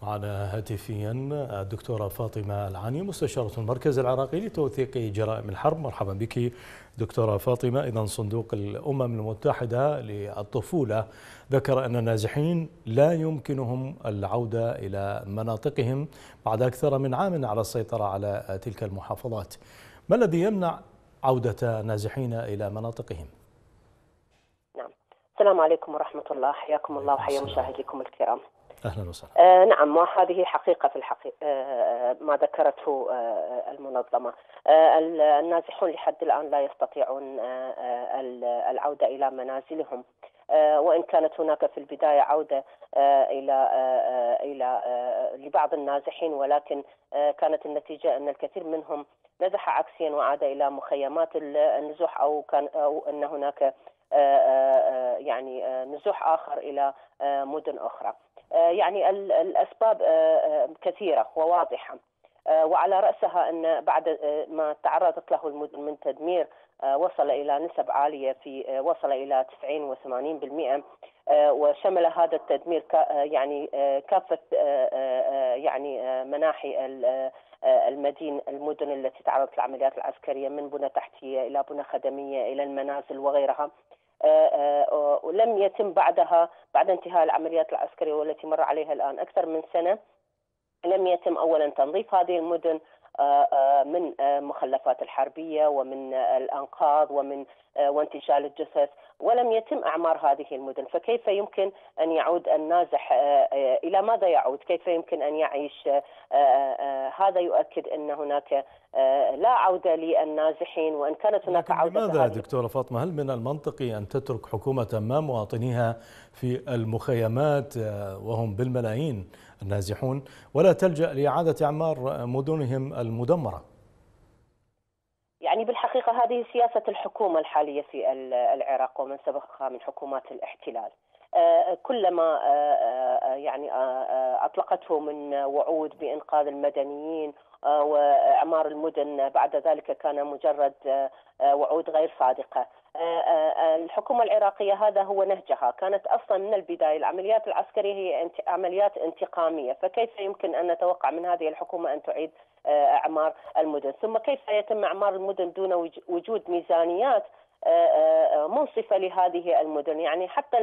معنا هاتفيا الدكتورة فاطمة العاني مستشارة المركز العراقي لتوثيق جرائم الحرب. مرحبا بك دكتورة فاطمة. إذن صندوق الأمم المتحدة للطفولة ذكر أن النازحين لا يمكنهم العودة إلى مناطقهم بعد أكثر من عام على السيطرة على تلك المحافظات. ما الذي يمنع عودة النازحين إلى مناطقهم؟ نعم، السلام عليكم ورحمة الله، حياكم الله وحيا مشاهديكم الكرام. أهلا وسهلا. نعم، وهذه حقيقة في الحقيقة ما ذكرته المنظمة. النازحون لحد الآن لا يستطيعون العودة إلى منازلهم، وإن كانت هناك في البداية عودة إلى لبعض النازحين، ولكن كانت النتيجة أن الكثير منهم نزح عكسيا وعاد إلى مخيمات النزوح، أو أن هناك يعني نزوح آخر إلى مدن أخرى. يعني الأسباب كثيرة وواضحة، وعلى رأسها أن بعد ما تعرضت له المدن من تدمير وصل إلى نسب عالية، وصل إلى 90 و80%، وشمل هذا التدمير يعني كافة يعني مناحي المدن التي تعرضت للعمليات العسكرية، من بنى تحتية إلى بنى خدمية إلى المنازل وغيرها. ولم يتم بعدها، بعد انتهاء العمليات العسكرية والتي مر عليها الآن أكثر من سنة، لم يتم أولا تنظيف هذه المدن من مخلفات الحربية ومن الأنقاض وانتشال الجثث، ولم يتم أعمار هذه المدن. فكيف يمكن أن يعود النازح؟ إلى ماذا يعود؟ كيف يمكن أن يعيش؟ هذا يؤكد أن هناك لا عودة للنازحين، وإن كانت هناك عودة. لماذا دكتورة فاطمة، هل من المنطقي أن تترك حكومة ما مواطنيها في المخيمات وهم بالملايين النازحون، ولا تلجأ لإعادة أعمار مدنهم المدمرة؟ يعني بالحقيقة هذه سياسة الحكومة الحالية في العراق ومن سبقها من حكومات الاحتلال. كلما يعني أطلقته من وعود بإنقاذ المدنيين وإعمار المدن، بعد ذلك كان مجرد وعود غير صادقة. الحكومة العراقية هذا هو نهجها، كانت أصلا من البداية العمليات العسكرية هي عمليات انتقامية، فكيف يمكن أن نتوقع من هذه الحكومة أن تعيد إعمار المدن؟ ثم كيف يتم إعمار المدن دون وجود ميزانيات منصفة لهذه المدن؟ يعني حتى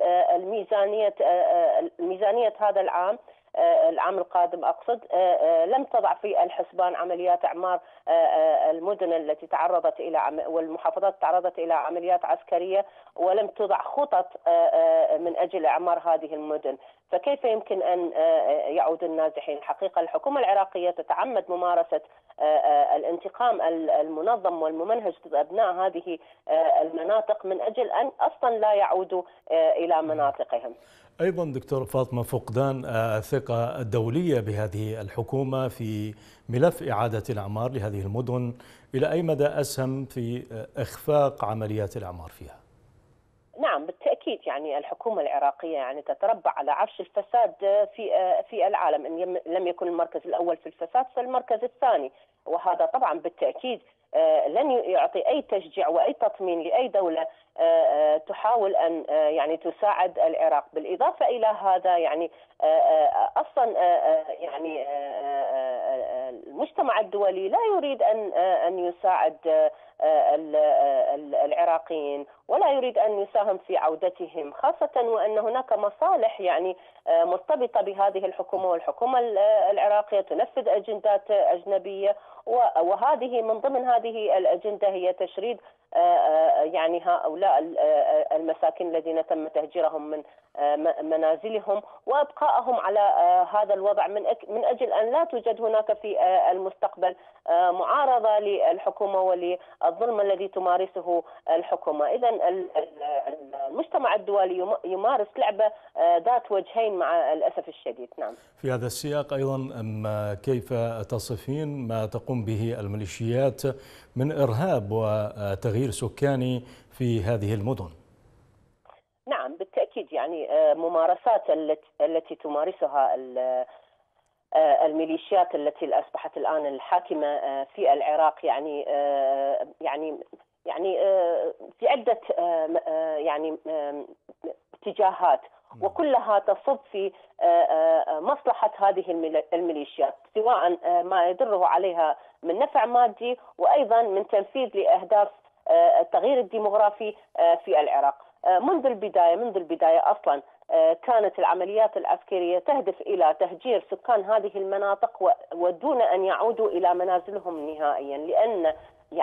الميزانية هذا العام القادم أقصد، لم تضع في الحسبان عمليات إعمار المدن التي تعرضت إلى والمحافظات تعرضت إلى عمليات عسكرية، ولم تضع خطط من أجل إعمار هذه المدن. فكيف يمكن أن يعود النازحين؟ حقيقة الحكومة العراقية تتعمد ممارسة الانتقام المنظم والممنهج ضد أبناء هذه المناطق من أجل أن أصلا لا يعودوا إلى مناطقهم. أيضا دكتور فاطمة، فقدان الثقة الدولية بهذه الحكومة في ملف إعادة الأعمار لهذه المدن، إلى أي مدى أسهم في إخفاق عمليات الأعمار فيها؟ نعم بالتأكيد، يعني الحكومة العراقية يعني تتربع على عرش الفساد في العالم. إن لم يكن المركز الأول في الفساد فالمركز الثاني، وهذا طبعا بالتأكيد لن يعطي أي تشجيع وأي تطمين لأي دولة تحاول أن يعني تساعد العراق. بالإضافة إلى هذا يعني أصلا يعني المجتمع الدولي لا يريد أن يساعد العراقيين، ولا يريد أن يساهم في عودتهم، خاصة وأن هناك مصالح يعني مرتبطة بهذه الحكومة، والحكومة العراقية تنفذ أجندات أجنبية، وهذه من ضمن هذه الأجندة هي تشريد يعني هؤلاء المساكين الذين تم تهجيرهم من منازلهم وابقائهم على هذا الوضع من اجل ان لا توجد هناك في المستقبل معارضه للحكومه وللظلم الذي تمارسه الحكومه. اذا المجتمع الدولي يمارس لعبه ذات وجهين مع الاسف الشديد. نعم. في هذا السياق ايضا كيف تصفين ما تقوم به الميليشيات من ارهاب وتغيير سكاني في هذه المدن؟ نعم بالتأكيد، يعني ممارسات التي تمارسها الميليشيات التي أصبحت الآن الحاكمة في العراق يعني في عدة يعني اتجاهات، وكلها تصب في مصلحة هذه الميليشيات، سواء ما يدره عليها من نفع مادي وأيضا من تنفيذ لأهداف التغيير الديمغرافي في العراق. منذ البداية أصلا كانت العمليات العسكرية تهدف إلى تهجير سكان هذه المناطق ودون أن يعودوا إلى منازلهم نهائيا، لأن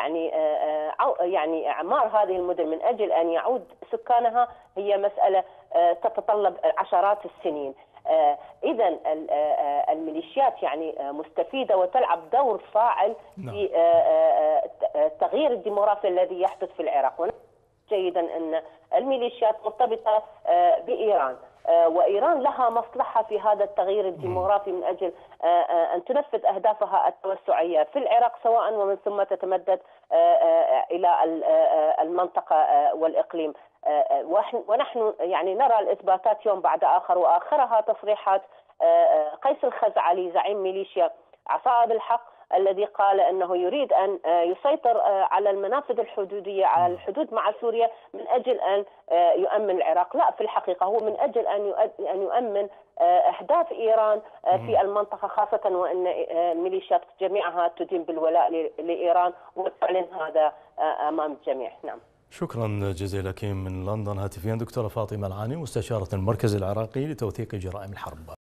يعني إعمار هذه المدن من أجل أن يعود سكانها هي مسألة تتطلب عشرات السنين. إذا الميليشيات يعني مستفيدة وتلعب دور فاعل في التغيير الديمغرافي الذي يحدث في العراق. جيدا أن الميليشيات مرتبطة بإيران، وإيران لها مصلحة في هذا التغيير الديمغرافي من أجل أن تنفذ أهدافها التوسعية في العراق سواء ومن ثم تتمدد إلى المنطقة والإقليم. ونحن يعني نرى الإثباتات يوم بعد آخر، وآخرها تصريحات قيس الخزعلي زعيم ميليشيا عصائب الحق الذي قال أنه يريد أن يسيطر على المنافذ الحدودية على الحدود مع سوريا من أجل أن يؤمن العراق. لا، في الحقيقة هو من أجل أن يؤمن أهداف إيران في المنطقة، خاصة وأن الميليشيات جميعها تدين بالولاء لإيران وتعلن هذا أمام الجميع. نعم. شكرا جزيلا لك من لندن هاتفيا دكتورة فاطمة العاني مستشارة المركز العراقي لتوثيق جرائم الحرب.